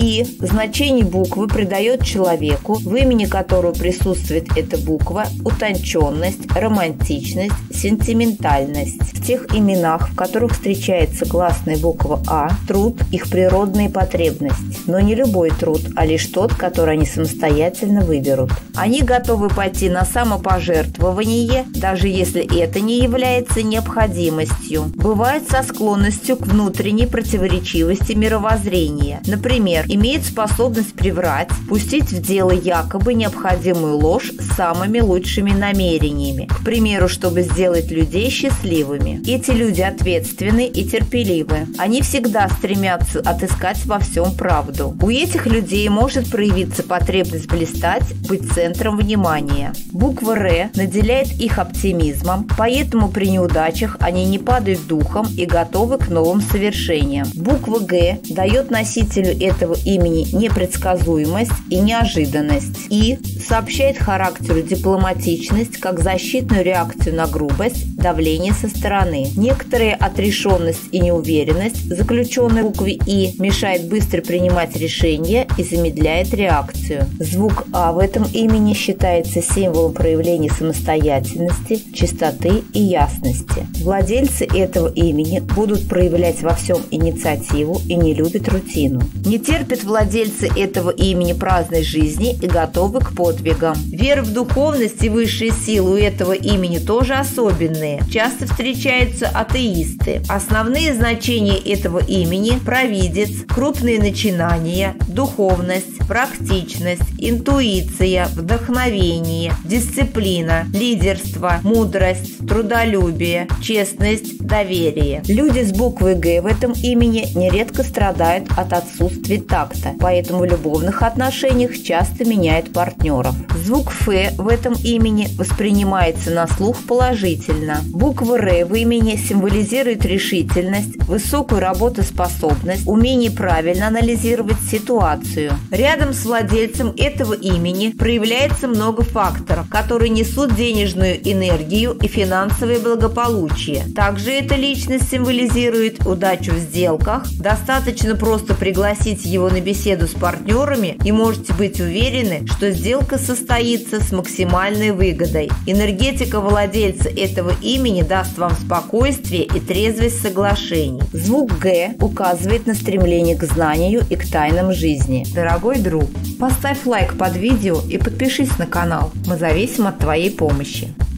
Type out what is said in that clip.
И значение буквы придает человеку, в имени которого присутствует эта буква, утонченность, романтичность, сентиментальность. В тех именах, в которых встречается гласная буква «а», труд – их природная потребность. Но не любой труд, а лишь тот, который они самостоятельно выберут. Они готовы пойти на самопожертвование, даже если это не является необходимостью. Бывает со склонностью к внутренней противоречивости мировоззрения. Например, имеет способность приврать, пустить в дело якобы необходимую ложь с самыми лучшими намерениями. К примеру, чтобы сделать людей счастливыми. Эти люди ответственны и терпеливы. Они всегда стремятся отыскать во всем правду. У этих людей может проявиться потребность блистать, быть центром внимания. Буква «Р» наделяет их оптимизмом, поэтому при неудачах они не падают духом и готовы к новым совершениям. Буква «Г» дает носителю этого имени непредсказуемость и неожиданность. И сообщает характеру дипломатичность как защитную реакцию на грубость, давление со стороны. Некоторая отрешенность и неуверенность, заключенная в букве «И», мешает быстро принимать решения и замедляет реакцию. Звук «А» в этом имени считается символом проявления самостоятельности, чистоты и ясности. Владельцы этого имени будут проявлять во всем инициативу и не любят рутину. Не терпят владельцы этого имени праздной жизни и готовы к подвигам. Вера в духовность и высшие силы у этого имени тоже особенные. Часто встречаются атеисты. Основные значения этого имени – провидец, крупные начинания, духовность, практичность, интуиция, вдохновение, дисциплина, лидерство, мудрость, трудолюбие, честность, доверие. Люди с буквой «Г» в этом имени нередко страдают от отсутствия такта, поэтому в любовных отношениях часто меняют партнеров. Звук «Ф» в этом имени воспринимается на слух положительно. Буква «Р» в имени символизирует решительность, высокую работоспособность, умение правильно анализировать ситуацию. Рядом с владельцем этого имени проявляется много факторов, которые несут денежную энергию и финансовое благополучие. Также эта личность символизирует удачу в сделках. Достаточно просто пригласить его на беседу с партнерами и можете быть уверены, что сделка состоится с максимальной выгодой. Энергетика владельца этого имени даст вам спокойствие и трезвость соглашений. Звук «Г» указывает на стремление к знанию и к тайнам жизни. Дорогой друг, поставь лайк под видео и подпишись на канал. Мы зависим от твоей помощи.